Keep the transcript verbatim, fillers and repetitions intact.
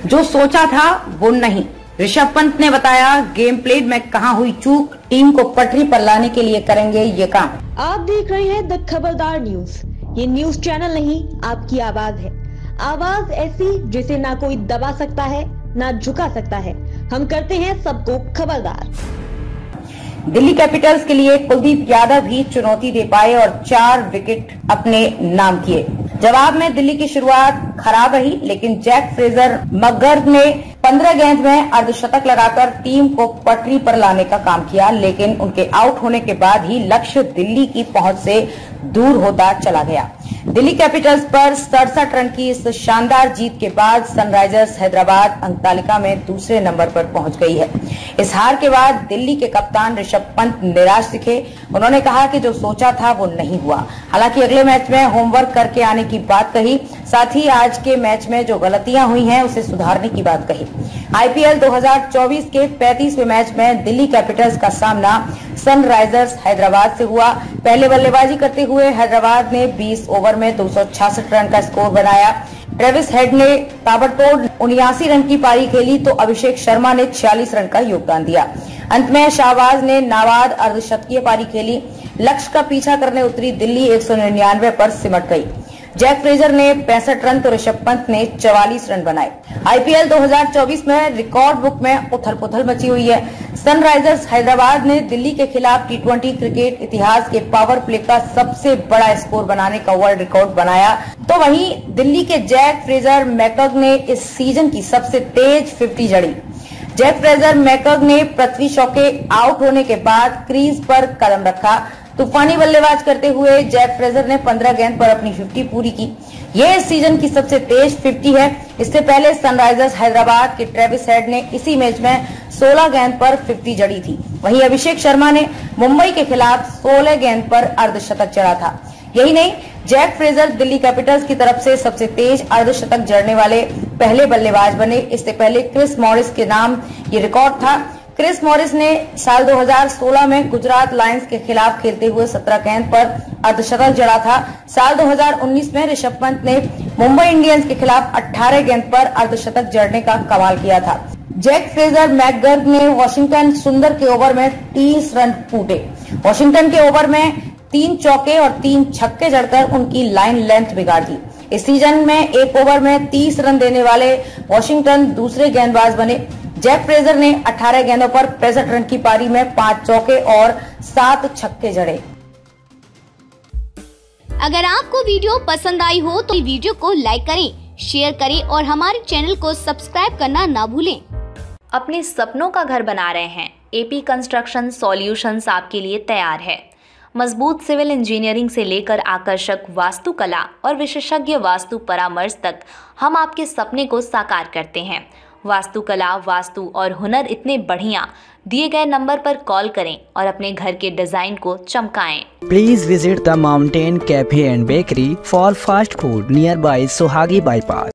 जो सोचा था वो नहीं। ऋषभ पंत ने बताया, गेम प्ले में कहां हुई चूक, टीम को पटरी पर लाने के लिए करेंगे ये काम। आप देख रहे हैं द खबरदार न्यूज। ये न्यूज चैनल नहीं, आपकी आवाज है। आवाज ऐसी जिसे ना कोई दबा सकता है ना झुका सकता है। हम करते हैं सबको खबरदार। दिल्ली कैपिटल्स के लिए कुलदीप यादव भी चुनौती दे पाए और चार विकेट अपने नाम किए। जवाब में दिल्ली की शुरुआत खराब रही, लेकिन जैक फ्रेजर मकगर्थ ने पंद्रह गेंद में अर्धशतक लगाकर टीम को पटरी पर लाने का काम किया, लेकिन उनके आउट होने के बाद ही लक्ष्य दिल्ली की पहुंच से दूर होता चला गया। दिल्ली कैपिटल्स पर सड़सठ रन की इस शानदार जीत के बाद सनराइजर्स हैदराबाद अंक तालिका में दूसरे नंबर पर पहुंच गई है। इस हार के बाद दिल्ली के कप्तान ऋषभ पंत निराश दिखे। उन्होंने कहा कि जो सोचा था वो नहीं हुआ। हालांकि अगले मैच में होमवर्क करके आने की बात कही, साथ ही आज के मैच में जो गलतियां हुई हैं उसे सुधारने की बात कही। आईपीएल दो हज़ार चौबीस के पैंतीसवें मैच में दिल्ली कैपिटल्स का सामना सनराइजर्स हैदराबाद से हुआ। पहले बल्लेबाजी करते हुए हैदराबाद ने बीस ओवर में दो सौ छियासठ रन का स्कोर बनाया। ट्रेविस हेड ने ताबड़तोड़ उन्यासी रन की पारी खेली तो अभिषेक शर्मा ने छियालीस रन का योगदान दिया। अंत में शाहबाज ने नाबाद अर्धशतकीय पारी खेली। लक्ष्य का पीछा करने उतरी दिल्ली एक सौ निन्यानवे पर सिमट गई। जैक फ्रेजर ने पैंसठ रन तो ऋषभ पंत ने चवालीस रन बनाए। आईपीएल दो हज़ार चौबीस में रिकॉर्ड बुक में उथल पुथल मची हुई है। सनराइजर्स हैदराबाद ने दिल्ली के खिलाफ टी ट्वेंटी क्रिकेट इतिहास के पावर प्ले का सबसे बड़ा स्कोर बनाने का वर्ल्ड रिकॉर्ड बनाया, तो वहीं दिल्ली के जैक फ्रेजर मैकगर्थ ने इस सीजन की सबसे तेज फिफ्टी जड़ी। जैक फ्रेजर मैकगर्थ ने पृथ्वी शॉ के आउट होने के बाद क्रीज पर कदम रखा। तूफानी बल्लेबाज करते हुए जैक फ्रेजर ने पंद्रह गेंद पर अपनी फिफ्टी पूरी की। ये इस सीजन की सबसे तेज फिफ्टी है। इससे पहले सनराइजर्स हैदराबाद के ट्रेविस हेड ने इसी मैच में सोलह गेंद पर फिफ्टी जड़ी थी। वहीं अभिषेक शर्मा ने मुंबई के खिलाफ सोलह गेंद पर अर्धशतक जड़ा था। यही नहीं, जैक फ्रेजर दिल्ली कैपिटल्स की तरफ से सबसे तेज अर्धशतक जड़ने वाले पहले बल्लेबाज बने। इससे पहले क्रिस मॉरिस के नाम ये रिकॉर्ड था। क्रिस मॉरिस ने साल दो हज़ार सोलह में गुजरात लायंस के खिलाफ खेलते हुए सत्रह गेंद पर अर्धशतक जड़ा था। साल दो हज़ार उन्नीस में ऋषभ पंत ने मुंबई इंडियंस के खिलाफ अठारह गेंद पर अर्धशतक जड़ने का कमाल किया था। जैक फ्रेजर मैकगर्थ ने वॉशिंगटन सुंदर के ओवर में तीस रन फूटे। वॉशिंगटन के ओवर में तीन चौके और तीन छक्के जड़कर उनकी लाइन लेंथ बिगाड़ दी। इस सीजन में एक ओवर में तीस रन देने वाले वॉशिंगटन दूसरे गेंदबाज बने। जैक फ्रेजर ने अठारह गेंदों पर पैंसठ रन की पारी में पांच चौके और सात छक्के जड़े। अगर आपको वीडियो पसंद आई हो तो वीडियो को लाइक करें, शेयर करें और हमारे चैनल को सब्सक्राइब करना ना भूलें। अपने सपनों का घर बना रहे हैं? एपी कंस्ट्रक्शन सॉल्यूशंस आपके लिए तैयार है। मजबूत सिविल इंजीनियरिंग से लेकर आकर्षक वास्तुकला और विशेषज्ञ वास्तु परामर्श तक हम आपके सपने को साकार करते हैं। वास्तुकला, वास्तु और हुनर इतने बढ़िया। दिए गए नंबर पर कॉल करें और अपने घर के डिजाइन को चमकाएं। Please visit the mountain cafe and bakery for fast food nearby Sohagi bypass.